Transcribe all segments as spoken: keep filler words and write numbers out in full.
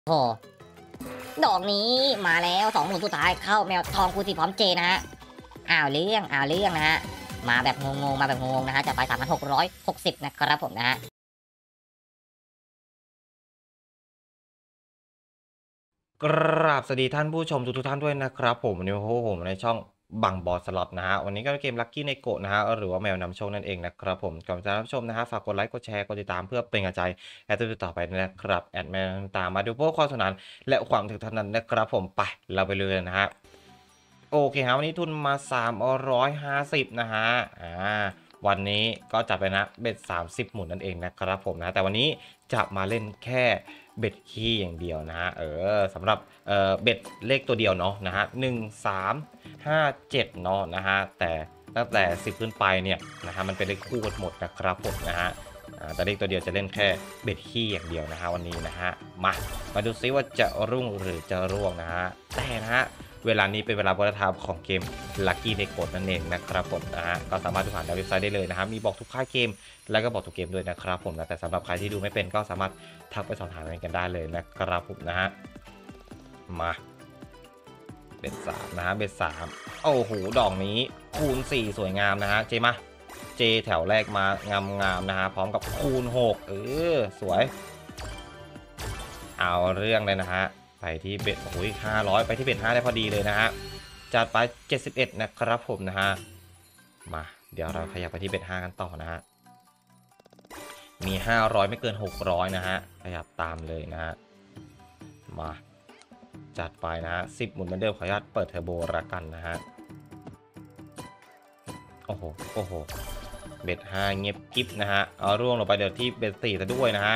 โอ้ดอกนี้มาแล้วสองหมุนสุดท้ายเข้าแมวทองคูณสี่พร้อมเจนะฮะอ้าวเรื่องอ้าวเรื่องนะฮะมาแบบงงๆมาแบบงงๆนะฮะจะไปสามพันหกร้อยหกสิบนะครับผมนะฮะกราบสวัสดีท่านผู้ชมทุกๆท่านด้วยนะครับผมวันนี้พบกับผมในช่องบังบอสสล็อตนะฮะวันนี้ก็เป็นเกมลัคกี้ในโกะนะฮะหรือว่าแมวนำโชคนั่นเองนะครับผมก่อนจะรับชมนะฮะฝากกดไลค์กดแชร์กดติดตามเพื่อเป็นกำลังใจแอดตัวต่อไปนะครับแอดแมนตามมาดูพวกข้อสนานและความถึงทันนั้นนะครับผมไปเราไปเลยนะฮะโอเคครับวันนี้ทุนมาสามร้อยห้าสิบนะฮะอ่าวันนี้ก็จับไปนะเบ็ดสามสิบหมุนนั่นเองนะครับผมนะแต่วันนี้จะมาเล่นแค่เบ็ดคีย์อย่างเดียวนะฮะเออสำหรับเอ่อเบ็ดเลขตัวเดียวเนาะนะฮะหนึ่งสามห้าเจ็ดเนาะนะฮะแต่ตั้งแต่สิบขึ้นไปเนี่ยนะฮะมันเป็นเลขคู่กันหมดนะครับผมนะฮะแต่เลขตัวเดียวจะเล่นแค่เบ็ดคีย์อย่างเดียวนะฮะวันนี้นะฮะมามาดูซิว่าจะรุ่งหรือจะร่วงนะฮะแต่นะฮะเวลานี้เป็นเวลาวัฒนธรรมของเกม Lucky ในกดนั่นเองนะครับผมนะฮะก็สามารถดูผ่านเว็บไซต์ได้เลยนะครับมีบอกทุกค่ายเกมแล้วก็บอกทุกเกมด้วยนะครับผมนะแต่สำหรับใครที่ดูไม่เป็นก็สามารถทักไปสอบถามกันได้เลยนะครับผมนะฮะมาเบ็ดสามนะฮะเบ็ดสามโอ้โหดอกนี้คูณสี่สวยงามนะฮะเจมาเจแถวแรกมางามๆนะฮะพร้อมกับคูณหกเออสวยเอาเรื่องเลยนะฮะไปที่เบ็ดโอ้ยห้าร้อยไปที่เบ็ดห้าได้พอดีเลยนะฮะจัดไปเจ็ดสิบเอ็ดนะครับผมนะฮะมาเดี๋ยวเราขยับไปที่เบ็ดห้ากันต่อนะฮะมีห้าร้อยไม่เกินหกร้อยนะฮะขยับตามเลยนะฮะมาจัดไปนะฮะสิบหมุนเหมือนเดิมขออนุญาตเปิดเทอร์โบละกันนะฮะโอ้โหโอ้โหเบ็ดห้าเงียบกิ๊บนะฮะเอาร่วงลงไปเดี๋ยวที่เบ็ดสี่ซะด้วยนะฮะ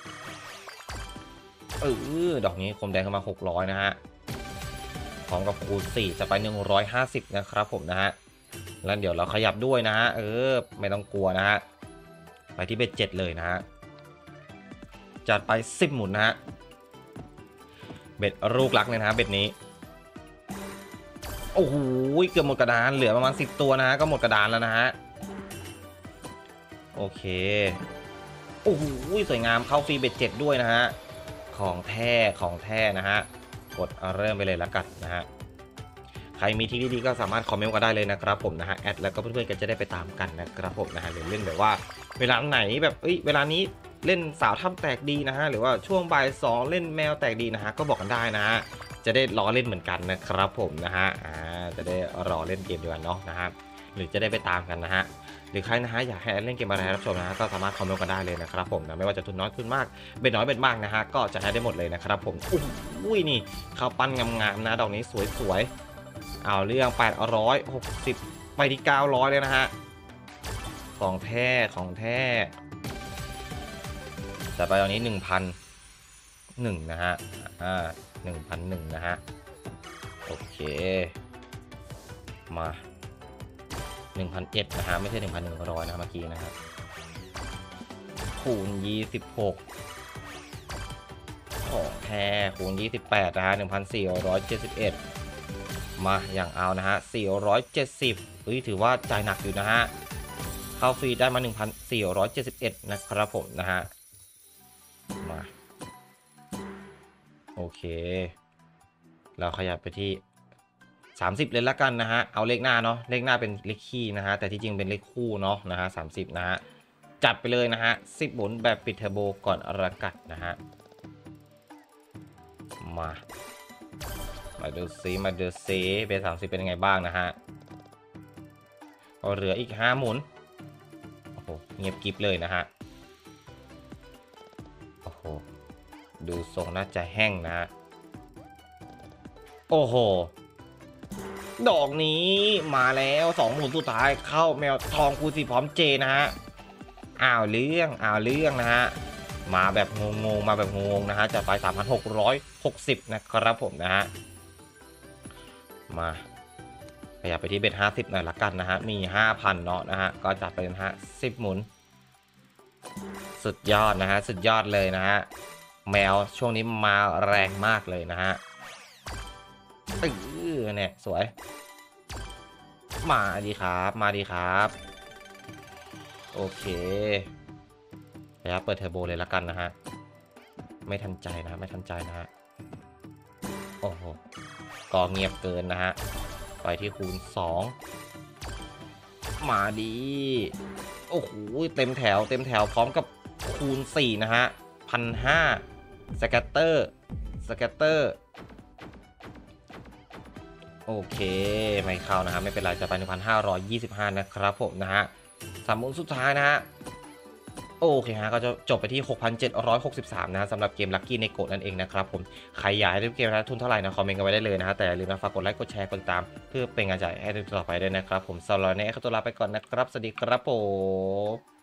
เออดอกนี้คมแดงเข้ามาหกร้อยนะฮะพร้อมกับคูณสี่จะไปหนึ่งร้อยห้าสิบนะครับผมนะฮะแล้วเดี๋ยวเราขยับด้วยนะฮะเออไม่ต้องกลัวนะฮะไปที่เบ็ดเจ็ดเลยนะฮะจัดไปสิบหมุนนะฮะเบ็ดลูกรักเลยนะฮะเบ็ดนี้โอ้โหเกือบหมดกระดานเหลือประมาณสิบตัวนะฮะก็หมดกระดานแล้วนะฮะโอเคโอ้โหสวยงามเข้าฟรีเบ็ดเจ็ดด้วยนะฮะของแท้ของแท้นะฮะกดเริ่มไปเลยแล้วกันนะฮะใครมีที่ดีๆก็สามารถคอมเมนต์กันได้เลยนะครับผมนะฮะแอดแล้วก็เพื่อนๆก็จะได้ไปตามกันนะครับผมนะฮะหรือเล่นแบบว่าเวลาไหนแบบเอ้ยเวลานี้เล่นสาวถ้ำแตกดีนะฮะหรือว่าช่วงบ่ายสองเล่นแมวแตกดีนะฮะก็บอกกันได้นะฮะจะได้รอเล่นเหมือนกันนะครับผมนะฮะอ่าจะได้รอเล่นเกมเดียวกันเนาะนะฮะหรือจะได้ไปตามกันนะฮะหรือใครนะฮะอยากให้เล่นเกมอะไรรับชมนะฮะก็สามารถคอมเมนต์กันได้เลยนะครับผมนะไม่ว่าจะทุนน้อยทุนมากเบ็ดน้อยเบ็ดมากนะฮะก็จะให้ได้หมดเลยนะครับผมอุ้ยนี่ข้าวปั้นงามๆนะดอกนี้สวยๆเอาเรื่องแปดร้อยหกสิบไปที่เก้าร้อยเลยนะฮะของแท้ของแท้แต่ไปตอนนี้หนึ่งพันหนึ่งนะฮะอ่าหนึ่งพันหนึ่งนะฮะโอเคมาหนึ่งพันเจ็ดนะฮะไม่ใช่หนึ่งพันหนึ่งร้อยนะเมื่อกี้นะครับคูณยี่สิบหกของแท้คูณยี่สิบแปดนะฮะหนึ่งพันสี่ร้อยเจ็ดสิบเอ็ดมาอย่างเอานะฮะสี่ร้อยเจ็ดสิบเฮ้ยถือว่าจ่ายหนักอยู่นะฮะเข้าฟรีได้มา หนึ่งพันสี่ร้อยเจ็ดสิบเอ็ด นะครับผมนะฮะมาโอเคเราขยับไปที่สามสิบเลยละกันนะฮะเอาเลขหน้าเนาะเลขหน้าเป็นเลขคี่นะฮะแต่ที่จริงเป็นเลขคู่เนาะนะฮะสามสิบนะฮะจัดไปเลยนะฮะสิบหมุนแบบปิดเทอร์โบก่อนระกัดนะฮะมามาดูซิมาดูซิเบสสามสิบเป็นยังไงบ้างนะฮะเหลืออีกห้าหมุนโอ้โหเงียบกิฟเลยนะฮะโอ้โหดูทรงน่าจะแห้งนะฮะโอ้โหดอกนี้มาแล้วสองหมุนสุดท้ายเข้าแมวทองคูณสี่พร้อมเจนะฮะอ้าวเรื่องอ้าวเรื่องนะฮะมาแบบงงๆมาแบบงงๆนะฮะจะไปสามพันหกร้อยหกสิบนะครับผมนะฮะมาขยับไปที่เบ็ดห้าสิบหน่อยละกันนะฮะมี ห้าพัน เนาะนะฮะก็จัดไปนะฮะสิบหมุนสุดยอดนะฮะสุดยอดเลยนะฮะแมวช่วงนี้มาแรงมากเลยนะฮะเออเนี่ยสวยมาดีครับมาดีครับโอเคแล้วเปิดเทอร์โบเลยละกันนะฮะไม่ทันใจนะไม่ทันใจนะฮะโอ้โหก็เงียบเกินนะฮะไปที่คูณสองมาดีโอ้โหเต็มแถวเต็มแถวพร้อมกับคูณสี่นะฮะพันห้าสแกตเตอร์สแกตเตอร์โอเคไม่เข้านะฮะไม่เป็นไรจะไป หนึ่งพันห้าร้อยยี่สิบห้า นะครับผมนะฮะสามหมุนสุดท้ายนะฮะโอเคฮะก็จะจบไปที่ หกพันเจ็ดร้อยหกสิบสาม นะสำหรับเกม Lucky Neko นั่นเองนะครับผมใครอยากให้เกมนะทุนเท่าไหร่นะคอมเมนต์กันไว้ได้เลยนะฮะแต่อย่าลืมนะฝากกดไลค์กดแชร์กดติดตามเพื่อเป็นกำลังใจให้ต่อไปด้วยนะครับผมสำหรับในเอคตัวลาไปก่อนนะครับสวัสดีครับผม